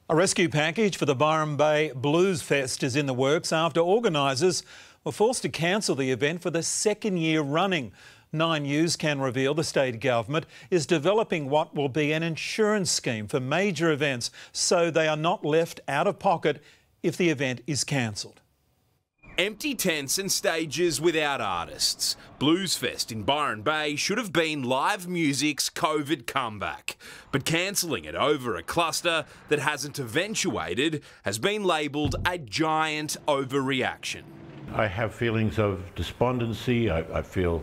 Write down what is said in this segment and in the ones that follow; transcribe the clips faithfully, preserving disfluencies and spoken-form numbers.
A rescue package for the Byron Bay Blues Fest is in the works after organisers were forced to cancel the event for the second year running. Nine News can reveal the state government is developing what will be an insurance scheme for major events so they are not left out of pocket if the event is cancelled. Empty tents and stages without artists. Blues Fest in Byron Bay should have been live music's COVID comeback. But cancelling it over a cluster that hasn't eventuated has been labelled a giant overreaction. I have feelings of despondency. I, I feel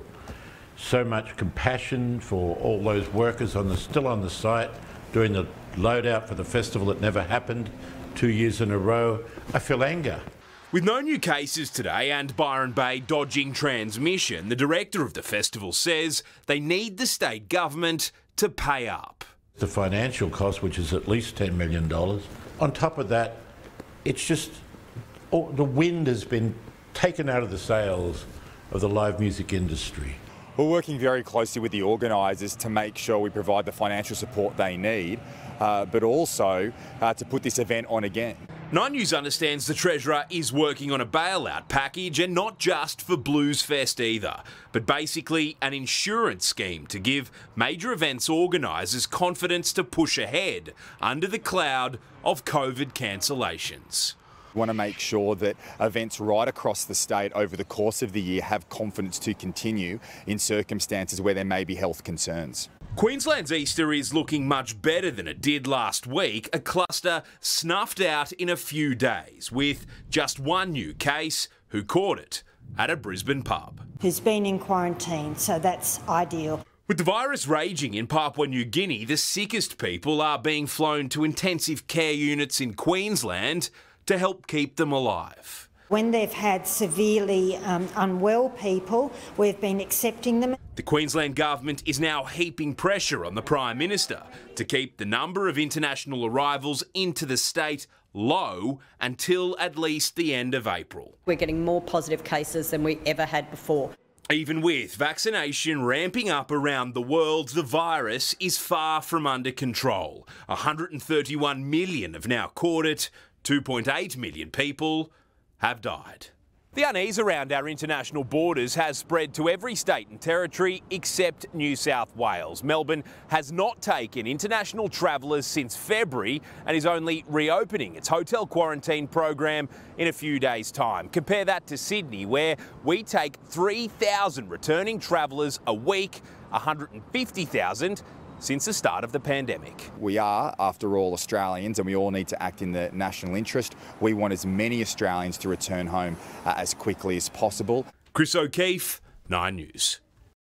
so much compassion for all those workers on the, still on the site doing the loadout for the festival that never happened two years in a row. I feel anger. With no new cases today and Byron Bay dodging transmission, the director of the festival says they need the state government to pay up. The financial cost, which is at least ten million dollars. On top of that, it's just oh, the wind has been taken out of the sails of the live music industry. We're working very closely with the organisers to make sure we provide the financial support they need, uh, but also uh, to put this event on again. Nine News understands the Treasurer is working on a bailout package, and not just for Blues Fest either, but basically an insurance scheme to give major events organisers confidence to push ahead under the cloud of COVID cancellations. We want to make sure that events right across the state over the course of the year have confidence to continue in circumstances where there may be health concerns. Queensland's Easter is looking much better than it did last week, a cluster snuffed out in a few days, with just one new case who caught it at a Brisbane pub. Who's been in quarantine, so that's ideal. With the virus raging in Papua New Guinea, the sickest people are being flown to intensive care units in Queensland to help keep them alive. When they've had severely um, unwell people, we've been accepting them. The Queensland government is now heaping pressure on the Prime Minister to keep the number of international arrivals into the state low until at least the end of April. We're getting more positive cases than we ever had before. Even with vaccination ramping up around the world, the virus is far from under control. one hundred thirty-one million have now caught it, two point eight million people have died. The unease around our international borders has spread to every state and territory except New South Wales. Melbourne has not taken international travellers since February and is only reopening its hotel quarantine program in a few days' time. Compare that to Sydney, where we take three thousand returning travellers a week, one hundred fifty thousand since the start of the pandemic. We are, after all, Australians, and we all need to act in the national interest. We want as many Australians to return home uh, as quickly as possible. Chris O'Keefe, Nine News.